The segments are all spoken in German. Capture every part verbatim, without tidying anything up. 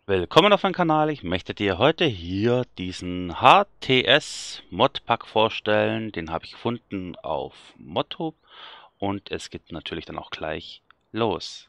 Willkommen auf meinem Kanal. Ich möchte dir heute hier diesen H T S Modpack vorstellen. Den habe ich gefunden auf Mottube und es geht natürlich dann auch gleich los.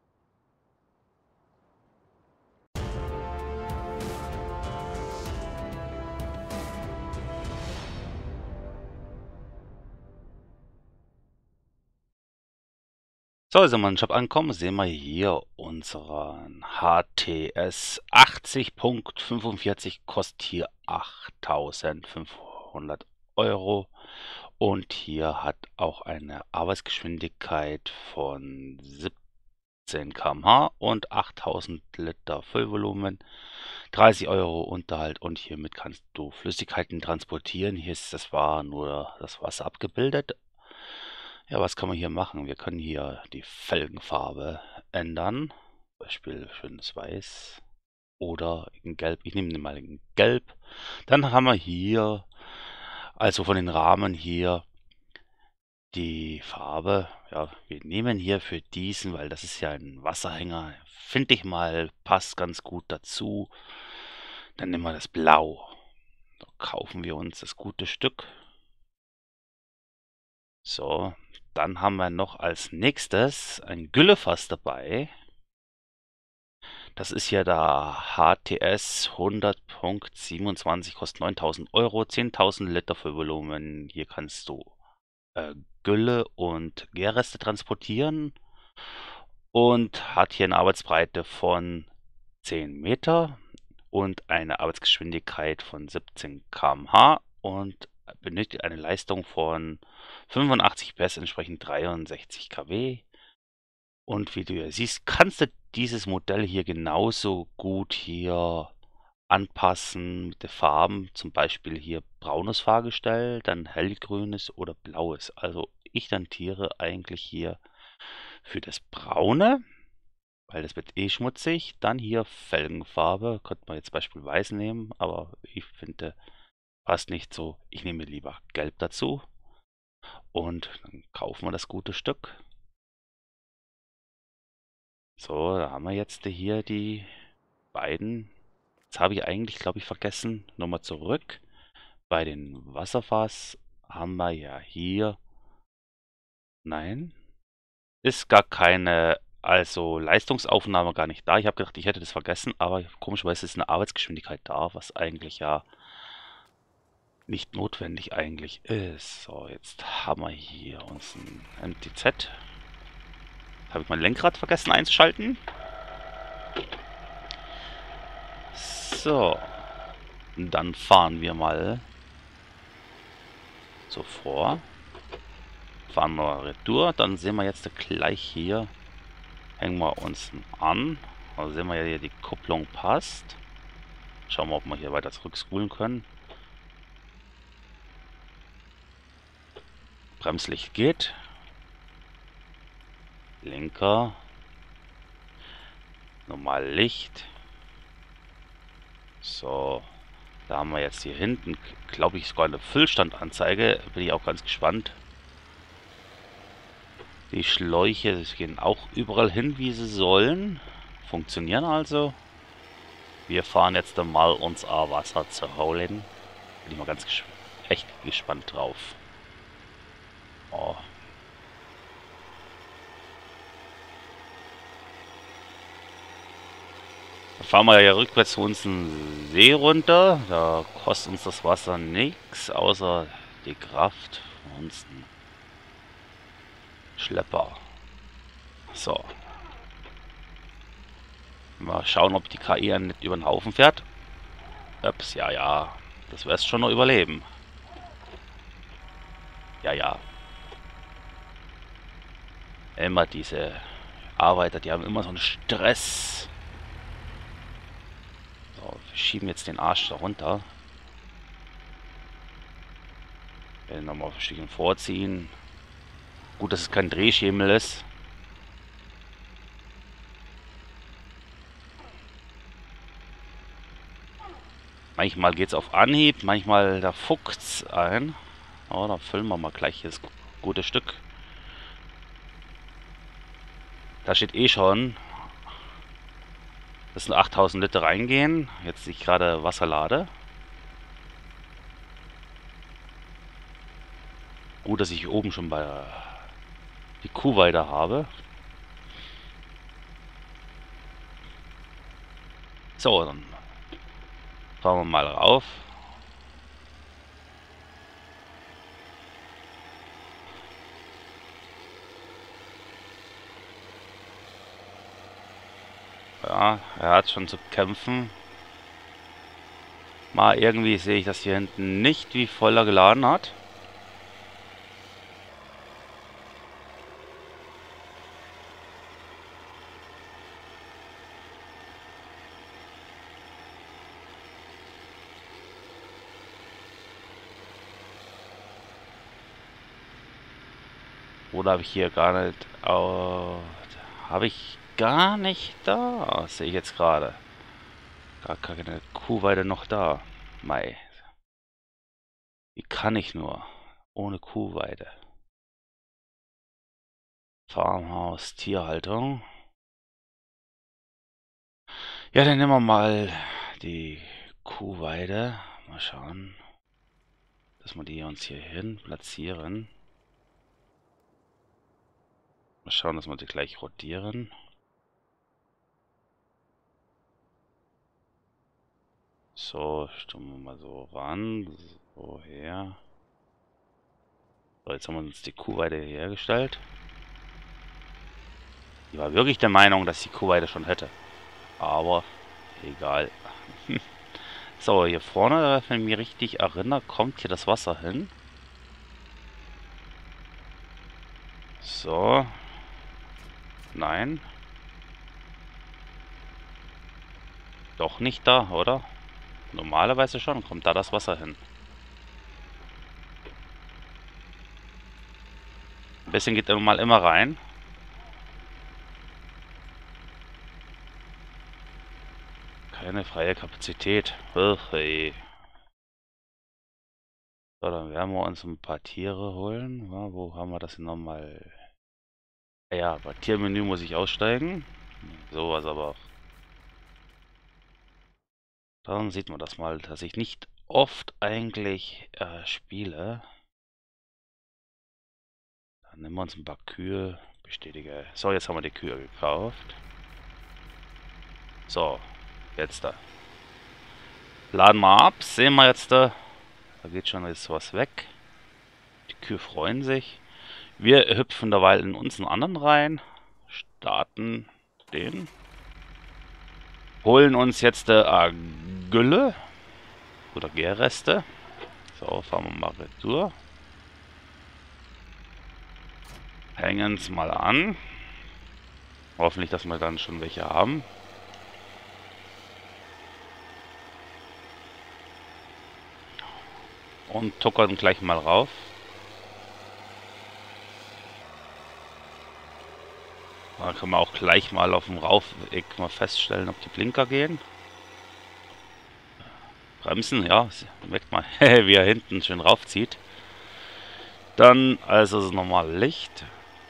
So, sind wir im Shop angekommen, sehen wir hier unseren H T S achtzig Punkt fünfundvierzig, kostet hier achttausendfünfhundert Euro und hier hat auch eine Arbeitsgeschwindigkeit von siebzehn Kilometer pro Stunde und achttausend Liter Füllvolumen, dreißig Euro Unterhalt und hiermit kannst du Flüssigkeiten transportieren. Hier ist das war nur das Wasser abgebildet. Ja, was kann man hier machen? Wir können hier die Felgenfarbe ändern. Zum Beispiel schönes Weiß oder in Gelb. Ich nehme mal in Gelb. Dann haben wir hier, also von den Rahmen hier, die Farbe. Ja, wir nehmen hier für diesen, weil das ist ja ein Wasserhänger, finde ich mal, passt ganz gut dazu. Dann nehmen wir das Blau. Da kaufen wir uns das gute Stück. So, dann haben wir noch als nächstes ein Güllefass dabei. Das ist ja der H T S hundert Punkt siebenundzwanzig, kostet neuntausend Euro, zehntausend Liter für Volumen. Hier kannst du äh, Gülle und Gärreste transportieren und hat hier eine Arbeitsbreite von zehn Meter und eine Arbeitsgeschwindigkeit von siebzehn Kilometer pro Stunde und benötigt eine Leistung von fünfundachtzig P S, entsprechend dreiundsechzig Kilowatt. Und wie du ja siehst, kannst du dieses Modell hier genauso gut hier anpassen mit den Farben, zum Beispiel hier braunes Fahrgestell, dann hellgrünes oder blaues. Also ich tendiere eigentlich hier für das braune, weil das wird eh schmutzig. Dann hier Felgenfarbe, könnte man jetzt Beispiel weiß nehmen, aber ich finde, passt nicht so. Ich nehme lieber gelb dazu und dann kaufen wir das gute Stück. So, da haben wir jetzt hier die beiden. Jetzt habe ich eigentlich, glaube ich, vergessen. Nochmal zurück. Bei den Wasserfass haben wir ja hier. Nein. Ist gar keine, also Leistungsaufnahme gar nicht da. Ich habe gedacht, ich hätte das vergessen, aber komischerweise ist eine Arbeitsgeschwindigkeit da, was eigentlich ja nicht notwendig eigentlich ist. So, jetzt haben wir hier uns ein M T Z. Habe ich mein Lenkrad vergessen einzuschalten? So. Dann fahren wir mal so vor. Fahren wir retour. Dann sehen wir jetzt gleich hier. Hängen wir uns an. Da sehen wir ja hier, die Kupplung passt. Schauen wir, ob wir hier weiter zurückspulen können. Bremslicht geht. Lenker. Normal Licht. So. Da haben wir jetzt hier hinten, glaube ich, sogar eine Füllstandanzeige. Bin ich auch ganz gespannt. Die Schläuche gehen auch überall hin, wie sie sollen. Funktionieren also. Wir fahren jetzt mal uns Wasser zu holen. Bin ich mal ganz ges echt gespannt drauf. Oh. Da fahren wir ja rückwärts zu uns einen See runter. Da kostet uns das Wasser nichts, außer die Kraft von uns ein Schlepper. So. Mal schauen, ob die K I nicht über den Haufen fährt. Ups, ja, ja. Das wirst schon noch überleben. Ja, ja. Immer diese Arbeiter, die haben immer so einen Stress. So, wir schieben jetzt den Arsch da runter. Werden nochmal auf ein Stückchen vorziehen. Gut, dass es kein Drehschemel ist. Manchmal geht es auf Anhieb, manchmal da fuckt's ein. Oh, da füllen wir mal gleich das gute Stück. Da steht eh schon Das sind achttausend Liter reingehen. Jetzt ich gerade Wasser lade. Gut, dass ich oben schon bei die Kuhweide habe. So, dann fahren wir mal rauf. Ja, er hat schon zu kämpfen. Mal irgendwie sehe ich das hier hinten nicht, wie voll er geladen hat. Oder habe ich hier gar nicht... Oh, habe ich gar nicht da, sehe ich jetzt gerade. Gar keine Kuhweide noch da. Mei. Wie kann ich nur? Ohne Kuhweide. Farmhaus, Tierhaltung. Ja, dann nehmen wir mal die Kuhweide. Mal schauen, dass wir die uns hier hin platzieren. Mal schauen, dass wir die gleich rotieren. So, stimmen wir mal so ran. So her. So, jetzt haben wir uns die Kuhweide hergestellt. Ich war wirklich der Meinung, dass die Kuhweide schon hätte. Aber egal. So, hier vorne, wenn ich mich richtig erinnere, kommt hier das Wasser hin. So. Nein. Doch nicht da, oder? Normalerweise schon. Kommt da das Wasser hin. Ein bisschen geht immer mal immer rein. Keine freie Kapazität. Ugh, ey. So, dann werden wir uns ein paar Tiere holen. Ja, wo haben wir das denn nochmal? Ja, bei Tiermenü muss ich aussteigen. Sowas aber auch. Dann sieht man das mal, dass ich nicht oft eigentlich äh, spiele. Dann nehmen wir uns ein paar Kühe. Bestätige. So, jetzt haben wir die Kühe gekauft. So, jetzt da. Laden wir ab. Sehen wir jetzt da. Da geht schon jetzt was weg. Die Kühe freuen sich. Wir hüpfen derweil in unseren anderen rein. Starten den. Holen uns jetzt der äh, Gülle. Oder Gärreste. So, fahren wir mal retour. Hängen es mal an. Hoffentlich, dass wir dann schon welche haben. Und tuckern gleich mal rauf. Da können wir auch gleich mal auf dem Raufweg mal feststellen, ob die Blinker gehen. Bremsen, ja, merkt mal, wie er hinten schön raufzieht. Dann also das normale Licht.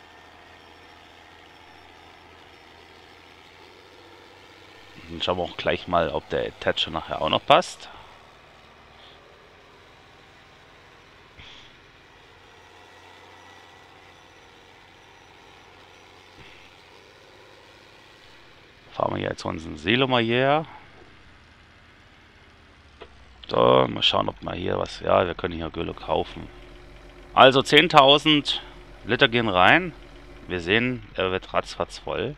Dann schauen wir auch gleich mal, ob der Attacher nachher auch noch passt. Fahren wir jetzt unseren Silo mal hierher. So, mal schauen, ob wir hier was... Ja, wir können hier Gülle kaufen. Also zehntausend Liter gehen rein. Wir sehen, er wird ratzfatz voll.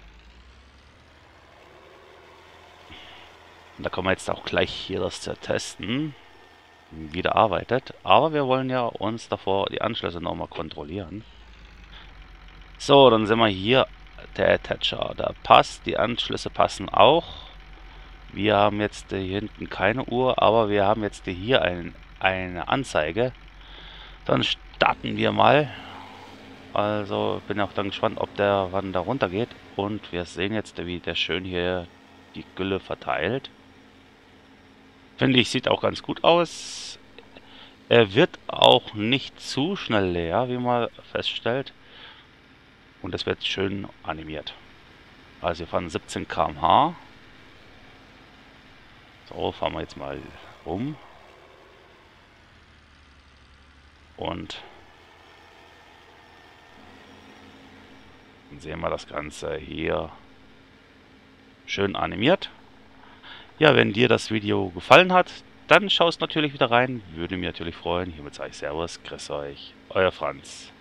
Und da können wir jetzt auch gleich hier das testen. Wie der arbeitet. Aber wir wollen ja uns davor die Anschlüsse nochmal kontrollieren. So, dann sind wir hier. Der Attacher, der passt. Die Anschlüsse passen auch. Wir haben jetzt hier hinten keine Uhr, aber wir haben jetzt hier ein, eine Anzeige. Dann starten wir mal. Also bin auch dann gespannt, ob der wann da runter geht. Und wir sehen jetzt, wie der schön hier die Gülle verteilt. Finde ich, sieht auch ganz gut aus. Er wird auch nicht zu schnell leer, wie man feststellt. Und das wird schön animiert. Also wir fahren siebzehn Kilometer pro Stunde. So, fahren wir jetzt mal um. Und dann sehen wir das Ganze hier schön animiert. Ja, wenn dir das Video gefallen hat, dann schaust natürlich wieder rein. Würde mich natürlich freuen. Hiermit sage ich Servus, grüß euch, euer Franz.